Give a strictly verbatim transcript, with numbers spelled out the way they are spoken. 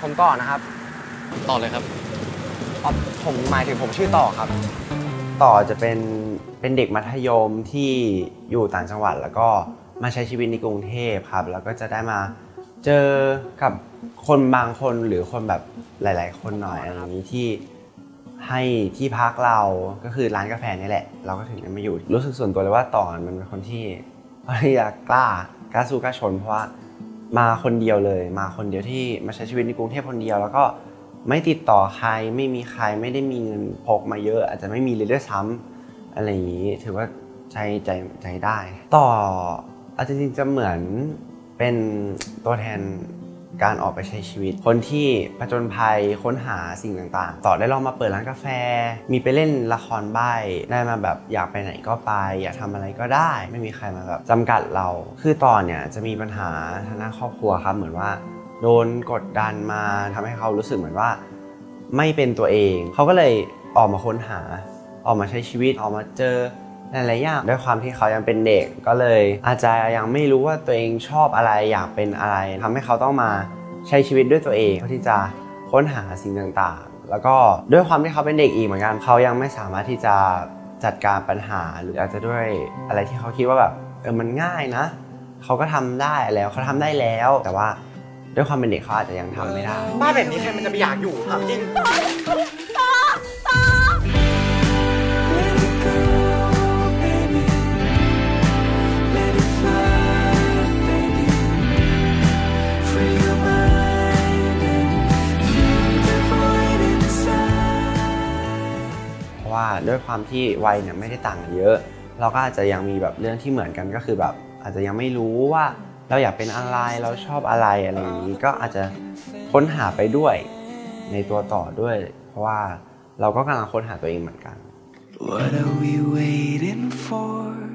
ผมก่อนนะครับต่อเลยครับอ๋อผมหมายถึงผมชื่อต่อครับต่อจะเป็นเป็นเด็กมัธยมที่อยู่ต่างจังหวัดแล้วก็มาใช้ชีวิตในกรุงเทพครับแล้วก็จะได้มาเจอกับคนบางคนหรือคนแบบหลายๆคนหน่อยอะไรอย่างนี้ที่ให้ที่พักเราก็คือร้านกาแฟนี่แหละเราก็ถึงได้มาอยู่รู้สึกส่วนตัวเลยว่าต่อมันเป็นคนที่อยากกล้ากล้าสู้กล้าชนเพราะว่ามาคนเดียวเลยมาคนเดียวที่มาใช้ชีวิตในกรุงเทพคนเดียวแล้วก็ไม่ติดต่อใครไม่มีใครไม่ได้มีเงินพกมาเยอะอาจจะไม่มีเลยด้วยซ้ำอะไรอย่างนี้ถือว่าใจใจใจได้ต่ออาจจะจริงจะเหมือนเป็นตัวแทนการออกไปใช้ชีวิตคนที่ผจญภัยค้นหาสิ่งต่างๆต่อได้ลองมาเปิดร้านกาแฟมีไปเล่นละครใบ้ได้มาแบบอยากไปไหนก็ไปอยากทำอะไรก็ได้ไม่มีใครมาแบบจำกัดเราคือต่อเนี่ยจะมีปัญหาทางด้านครอบครัวครับเหมือนว่าโดนกดดันมาทำให้เขารู้สึกเหมือนว่าไม่เป็นตัวเองเขาก็เลยออกมาค้นหาออกมาใช้ชีวิตออกมาเจอหลายๆอย่างด้วยความที่เขายังเป็นเด็กก็เลยอาจจะยังไม่รู้ว่าตัวเองชอบอะไรอยากเป็นอะไรทำให้เขาต้องมาใช้ชีวิตด้วยตัวเองเพื่อที่จะค้นหาสิ่งต่างๆแล้วก็ด้วยความที่เขาเป็นเด็กอีกเหมือนกันเขายังไม่สามารถที่จะจัดการปัญหาหรืออาจจะด้วยอะไรที่เขาคิดว่าแบบเออมันง่ายนะเขาก็ทำได้แล้วเขาทำได้แล้วแต่ว่าด้วยความเป็นเด็กเขาอาจจะยังทำไม่ได้บ้านแบบนี้ใครมันจะไปอยากอยู่ถามจริงว่าด้วยความที่วัยเนี่ยไม่ได้ต่างกันเยอะเราก็อาจจะยังมีแบบเรื่องที่เหมือนกันก็คือแบบอาจจะยังไม่รู้ว่าเราอยากเป็นอะไรเราชอบอะไรอะไรอย่างนี้ก็อาจจะค้นหาไปด้วยในตัวต่อด้วยเพราะว่าเราก็กำลังค้นหาตัวเองเหมือนกัน What are we waiting for